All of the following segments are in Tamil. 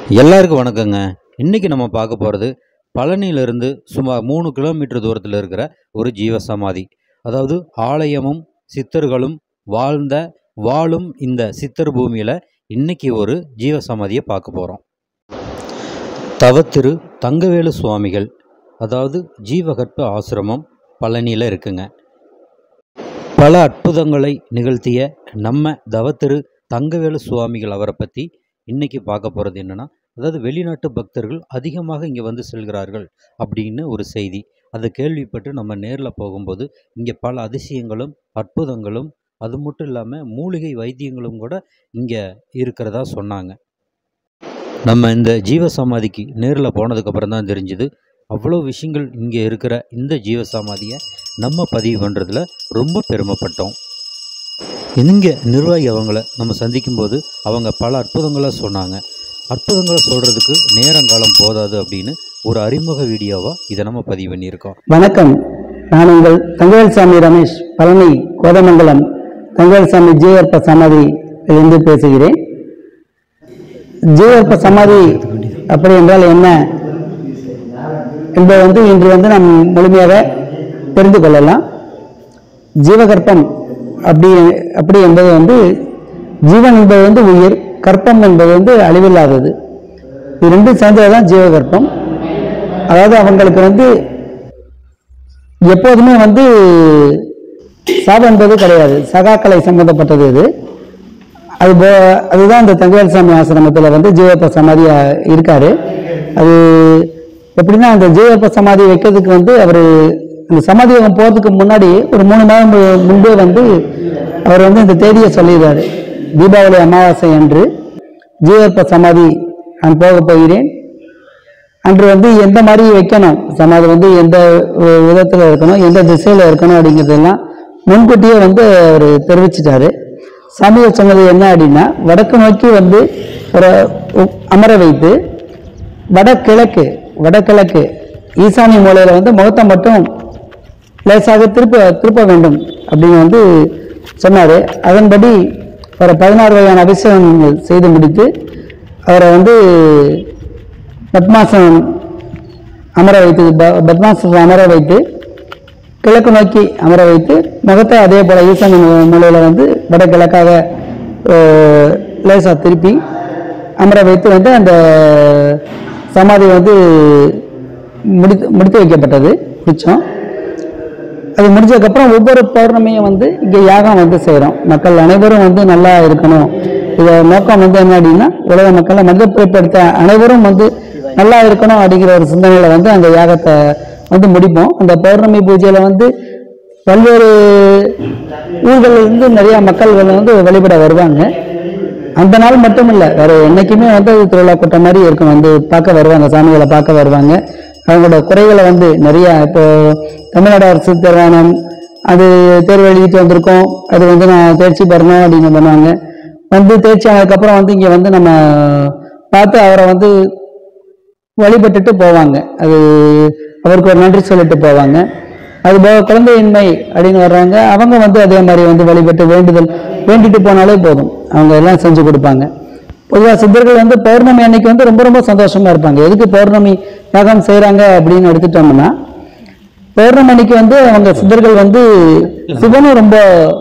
எல்லாருக்கும் வணக்கங்க. இன்றைக்கி நம்ம பார்க்க போகிறது பழனியிலிருந்து சுமார் 3 கிலோமீட்டர் தூரத்தில் இருக்கிற ஒரு ஜீவசமாதி. அதாவது ஆலயமும் சித்தர்களும் வாழும் இந்த சித்தர் பூமியில் இன்றைக்கி ஒரு ஜீவசமாதியை பார்க்க போகிறோம். தவத்திரு தங்கவேலு சுவாமிகள், அதாவது ஜீவகற்ப ஆசிரமம் பழனியில் இருக்குங்க. பல அற்புதங்களை நிகழ்த்திய நம்ம தவத்திரு தங்கவேலு சுவாமிகள் அவரை பற்றி இன்றைக்கி பார்க்க போகிறது என்னென்னா, அதாவது வெளிநாட்டு பக்தர்கள் அதிகமாக இங்கே வந்து செல்கிறார்கள் அப்படின்னு ஒரு செய்தி. அதை கேள்விப்பட்டு நம்ம நேரில் போகும்போது இங்கே பல அதிசயங்களும் அற்புதங்களும் அது மட்டும் இல்லாமல் மூலிகை வைத்தியங்களும் கூட இங்கே இருக்கிறதா சொன்னாங்க. நம்ம இந்த ஜீவசமாதிக்கு நேரில் போனதுக்கப்புறம் தான் தெரிஞ்சுது, அவ்வளோ விஷயங்கள் இங்கே இருக்கிற இந்த ஜீவசமாதியை நம்ம பதிவு பண்ணுறதுல ரொம்ப பெருமைப்பட்டோம். இங்கே நிர்வாகி அவங்கள நம்ம சந்திக்கும்போது அவங்க பல அற்புதங்களாக சொன்னாங்க. அற்புதங்களை சொல்கிறதுக்கு நேரங்காலம் போதாது அப்படின்னு ஒரு அறிமுக வீடியோவாக இதை நம்ம பதிவு பண்ணியிருக்கோம். வணக்கம், நான் உங்கள் தங்கவேல்சாமி ரமேஷ், பழனி கோதமங்கலம் தங்கவேல்சாமி ஜீவகற்ப சமாதியிலிருந்து பேசுகிறேன். ஜீவகற்ப சமாதி அப்படி என்றால் என்ன என்பது இன்று நாம் முழுமையாக தெரிந்து கொள்ளலாம். ஜீவகற்பம் அப்படி என்பது ஜீவன் என்பது உயிர், கற்பம் என்பது அழிவில்லாதது. இது ரெண்டும் சேர்ந்ததுதான் ஜீவகற்பம். அதாவது அவங்களுக்கு எப்போதுமே சாபம் என்பது கிடையாது, சகாக்கலை சம்பந்தப்பட்டது. இது அதுதான் இந்த தங்கவேல்சாமி ஆசிரமத்தில் ஜீவகற்ப சமாதியா இருக்காரு. அது எப்படின்னா, அந்த ஜீவகற்ப சமாதி வைக்கிறதுக்கு அவர் அந்த சமாதி போகிறதுக்கு முன்னாடி ஒரு 3 மாதம் முன்பே அவர் இந்த தேதியை சொல்லிடுறாரு. தீபாவளி அமாவாசை அன்று ஜீவகற்ப சமாதி நான் போக போகிறேன். அன்று எந்த மாதிரி வைக்கணும், சமாதி எந்த விதத்தில் இருக்கணும், எந்த திசையில் இருக்கணும் அப்படிங்கிறதெல்லாம் முன்கூட்டியே அவர் தெரிவிச்சிட்டாரு. சாமியை சொன்னது என்ன அப்படின்னா, வடக்கு நோக்கி ஒரு அமர வைத்து வடகிழக்கு ஈசானி மூலையில் முகத்தை மட்டும் லேசாக திருப்ப வேண்டும் அப்படின்னு சொன்னார். அதன்படி ஒரு 16 வகையான அபிஷேகங்கள் செய்து முடித்து அவரை பத்மாசனம் அமர வைத்து கிழக்கு நோக்கி அமர வைத்து முகத்தை அதே போல ஈசானி மூலையில் வடகிழக்காக லேசாக திருப்பி அமர வைத்து அந்த சமாதி முடித்து வைக்கப்பட்டது. முடித்தோம். அது முடிஞ்சதுக்கப்புறம் ஒவ்வொரு பௌர்ணமியும் இங்கே யாகம் செய்கிறோம். மக்கள் அனைவரும் நல்லா இருக்கணும். இதை நோக்கம் என்ன அப்படின்னா, உலக மக்களை மனிதப்படுத்த அனைவரும் நல்லா இருக்கணும் அப்படிங்கிற ஒரு சிந்தனையில் அந்த யாகத்தை முடிப்போம். அந்த பௌர்ணமி பூஜையில் பல்வேறு ஊர்களிலிருந்து நிறைய மக்கள் வழிபட வருவாங்க. அந்த நாள் மட்டும் இல்லை, வேறு என்றைக்குமே திருவிழா கூட்டம் மாதிரி இருக்கும். பார்க்க வருவாங்க, சாமிகளை பார்க்க வருவாங்க. அவங்களோட குறைகளை நிறைய, இப்போ தமிழ்நாடு அரசு தேர்வானம் அது தேர்வு எழுதிட்டு வந்திருக்கோம், அது நான் தேர்ச்சி பெறணும் அப்படின்னு பண்ணுவாங்க. தேர்ச்சி ஆனதுக்கப்புறம் இங்கே நம்ம பார்த்து அவரை வழிபட்டுட்டு போவாங்க. அது அவருக்கு ஒரு நன்றி சொல்லிட்டு போவாங்க. அதுபோக குழந்தையின்மை அப்படின்னு வர்றாங்க, அவங்க அதே மாதிரி வழிபட்டு வேண்டிட்டு போனாலே போதும், அவங்க எல்லாம் செஞ்சு கொடுப்பாங்க. பொதுவாக சித்தர்கள் பௌர்ணமி அன்னைக்கு ரொம்ப ரொம்ப சந்தோஷமா இருப்பாங்க. எதுக்கு பௌர்ணமி யாகம் செய்கிறாங்க அப்படின்னு எடுத்துட்டோம்னா, பௌர்ணமி அன்னைக்கு அவங்க சித்தர்கள் சிவனும் ரொம்ப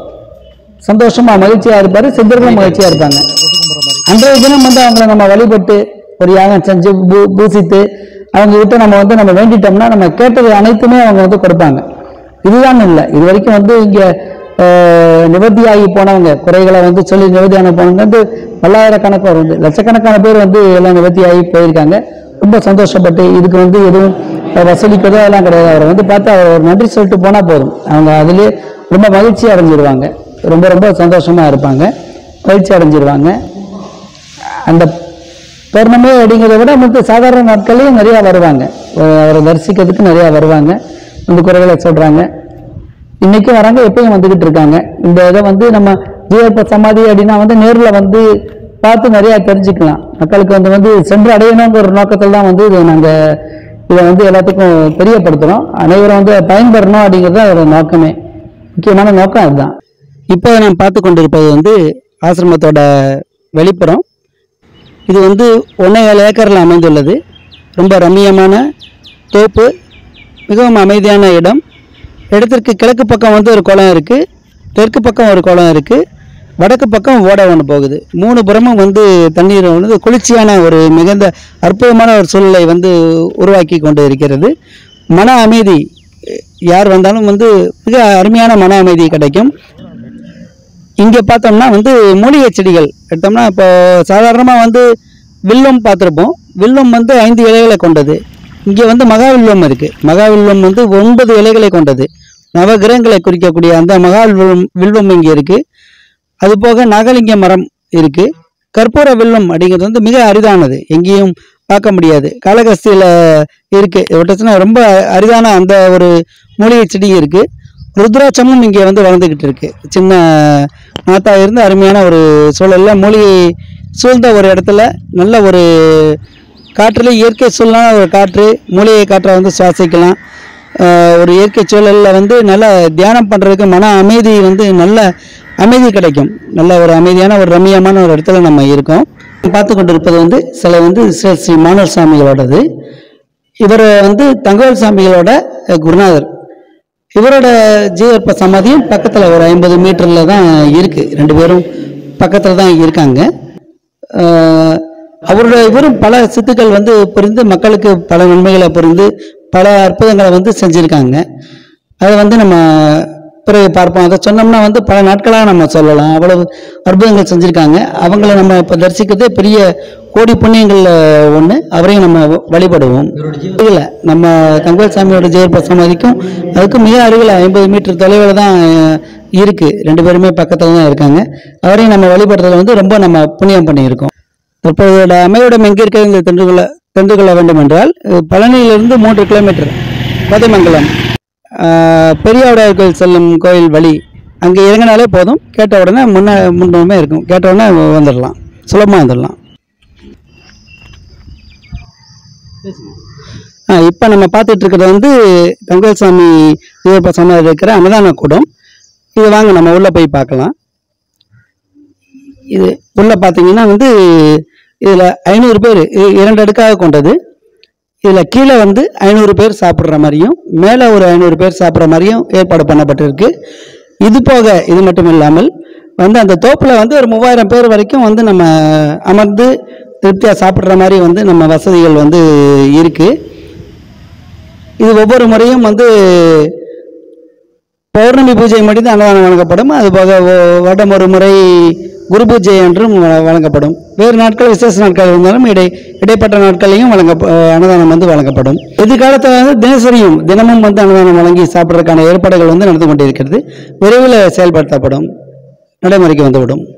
சந்தோஷமா மகிழ்ச்சியா இருப்பாரு, சித்தர்களும் மகிழ்ச்சியா இருப்பாங்க. அன்றைய தினம் அவங்களை நம்ம வழிபட்டு ஒரு யாகம் செஞ்சு பூசித்து அவங்க கிட்ட நம்ம வேண்டிட்டோம்னா நம்ம கேட்டது அனைத்துமே அவங்க கொடுப்பாங்க. இதுதான் இல்லை, இது வரைக்கும் இங்கே நிவர்த்தியாகி போனவங்க, குறைகளை சொல்லி நிவர்த்தியான போனவங்க பல்லாயிரக்கணக்கான லட்சக்கணக்கான பேர் எல்லாம் நிவர்த்தியாகி போயிருக்காங்க. ரொம்ப சந்தோஷப்பட்டு இதுக்கு எதுவும் வசூலிக்கிறதோ எல்லாம் கிடையாது. அவரை பார்த்து அவர் ஒரு நன்றி சொல்லிட்டு போனால் போதும், அவங்க அதுலேயே ரொம்ப மகிழ்ச்சி அடைஞ்சிருவாங்க, ரொம்ப ரொம்ப சந்தோஷமாக இருப்பாங்க, மகிழ்ச்சி அடைஞ்சிருவாங்க. அந்த பௌர்ணமி அப்படிங்கிறத விட சாதாரண நாட்கள்லையும் நிறையா வருவாங்க, அவரை தரிசிக்கிறதுக்கு நிறையா வருவாங்க, குறைகளை சொல்கிறாங்க. இன்றைக்கும் வராங்க, எப்பயும் வந்துக்கிட்டு இருக்காங்க. இந்த இதை நம்ம ஜீவகற்ப சமாதி அப்படின்னா நேரில் பார்த்து நிறையா தெரிஞ்சுக்கலாம். மக்களுக்கு சென்று அடையணுங்கிற ஒரு நோக்கத்தில் தான் இது நாங்கள் இதை எல்லாத்துக்கும் தெரியப்படுத்துகிறோம். அனைவரும் பயன்பெறணும் அப்படிங்கிறது தான் ஒரு நோக்கமே, முக்கியமான நோக்கம் அதுதான். இப்போ நாம் பார்த்து கொண்டிருப்பது ஆசிரமத்தோட வெளிப்புறம். இது வந்து 1.25 ஏக்கரில் அமைந்துள்ளது. ரொம்ப ரம்மியமான தோப்பு, மிகவும் அமைதியான இடம். இடத்திற்கு கிழக்கு பக்கம் வந்து ஒரு குளம் இருக்குது, தெற்கு பக்கம் ஒரு குளம் இருக்குது, வடக்கு பக்கம் ஓடை ஒன்று போகுது. 3 புறமும் வந்து தண்ணீர் வந்து குளிர்ச்சியான ஒரு மிகுந்த அற்புதமான ஒரு சூழ்நிலை வந்து உருவாக்கி கொண்டு இருக்கிறது. மன அமைதி, யார் வந்தாலும் வந்து மிக அருமையான மன அமைதி கிடைக்கும். இங்கே பார்த்தோம்னா வந்து மூலிகை செடிகள் எடுத்தோம்னா, இப்போ சாதாரணமாக வந்து வில்வம் பார்த்துருப்போம். வில்வம் வந்து 5 இலைகளை கொண்டது. இங்கே வந்து மகாவில்வம் இருக்குது. மகாவில்வம் வந்து 9 இலைகளை கொண்டது. நவகிரகங்களை குறிக்கக்கூடிய அந்த வில்வம் இங்கே இருக்குது. அதுபோக நாகலிங்க மரம் இருக்குது. கற்பூர வில்வம் அப்படிங்கிறது வந்து மிக அரிதானது, எங்கேயும் பார்க்க முடியாது. காளகஸ்தியில் இருக்குது, விட்டுச்சுன்னா ரொம்ப அரிதான அந்த ஒரு மூலிகை செடி இருக்குது. ருத்ராட்சமும் இங்கே வந்து வளர்ந்துக்கிட்டு இருக்குது. சின்ன நாத்தாக இருந்து அருமையான ஒரு சூழலில் மூலிகை சூழ்ந்த ஒரு இடத்துல நல்ல ஒரு காற்றில் இயற்கை சூழலான ஒரு காற்று, மூலிகை காற்றை வந்து சுவாசிக்கலாம். ஒரு இயற்கை சூழலில் வந்து நல்லா தியானம் பண்ணுறதுக்கு மன அமைதி வந்து நல்ல அமைதி கிடைக்கும். நல்ல ஒரு அமைதியான ஒரு ரம்மியமான ஒரு இடத்துல நம்ம இருக்கோம். பார்த்து கொண்டு இருப்பது வந்து சிலை வந்து ஸ்ரீ மானூர் சாமிகளோடது. இவர் வந்து தங்கவேல் சாமிகளோட குருநாதர். இவரோட ஜீவற்ப சமாதியும் பக்கத்தில் ஒரு 50 மீட்டரில் தான் இருக்குது. 2 பேரும் பக்கத்தில் தான் இருக்காங்க. இவரும் பல சித்துக்கள் வந்து புரிந்து மக்களுக்கு பல நன்மைகளை புரிந்து பல அற்புதங்களை வந்து செஞ்சுருக்காங்க. அதை வந்து நம்ம பிறகு பார்ப்போம். அதை சொன்னோம்னா வந்து பல நாட்களாக நம்ம சொல்லலாம். அவ்வளவு அற்புதங்கள் செஞ்சுருக்காங்க. அவங்கள நம்ம இப்போ தரிசிக்கிறதே பெரிய கோடி புண்ணியங்களில் ஒன்று. அவரையும் நம்ம வழிபடுவோம். இல்லை, நம்ம தங்கவேல் சாமியோட ஜெயற்ப சமாதிக்கும் அதுக்கும் மிக அருகில் 50 மீட்டர் தொலைவில் தான் இருக்குது. 2 பேருமே பக்கத்தில் தான் இருக்காங்க. அவரையும் நம்ம வழிபடுறதுல வந்து ரொம்ப நம்ம புண்ணியம் பண்ணியிருக்கோம். தற்போதைய அமைவிடம் எங்கே இருக்கிறது தெரிந்து கொள்ள வேண்டும் என்றால், பழனியிலிருந்து 3 கிலோமீட்டர் கோதைமங்கலம் பெரியாவுடையார் கோயில் செல்லும் கோயில் வழி அங்கே இறங்கினாலே போதும். கேட்ட உடனே முன்னமே இருக்கும். கேட்ட உடனே வந்துடலாம், சுலபமாக வந்துடலாம். இப்போ நம்ம பார்த்துட்டு இருக்கிறது வந்து தங்கவேல் சாமி ஜீவற்ப சமாதி இருக்கிற அன்னதான கூடம். இது வாங்க நம்ம உள்ளே போய் பார்க்கலாம். இது உள்ளே பார்த்தீங்கன்னா வந்து இதில் 500 பேர், 2 அடுக்காக கொண்டது. இதில் கீழே வந்து 500 பேர் சாப்பிட்ற மாதிரியும் மேலே ஒரு 500 பேர் சாப்பிட்ற மாதிரியும் ஏற்பாடு பண்ணப்பட்டிருக்கு. இது போக இது மட்டும் இல்லாமல் வந்து அந்த தோப்பில் வந்து ஒரு 3000 பேர் வரைக்கும் வந்து நம்ம அமர்ந்து திருப்தியாக சாப்பிட்ற மாதிரி வந்து நம்ம வசதிகள் வந்து இருக்குது. இது ஒவ்வொரு முறையும் வந்து பௌர்ணமி பூஜை மட்டும் அன்னதானம் வழங்கப்படும். அதுபோக வருடம் ஒரு முறை குரு பூஜை என்றும் வழங்கப்படும். வேறு நாட்கள் விசேஷ நாட்கள் இருந்தாலும் இடைப்பட்ட நாட்களையும் அன்னதானம் வந்து வழங்கப்படும். எதிர்காலத்தில் வந்து தினமும் வந்து அன்னதானம் வழங்கி சாப்பிட்றதுக்கான ஏற்பாடுகள் வந்து நடந்து கொண்டிருக்கிறது. விரைவில் செயல்படுத்தப்படும், நடைமுறைக்கு வந்துவிடும்.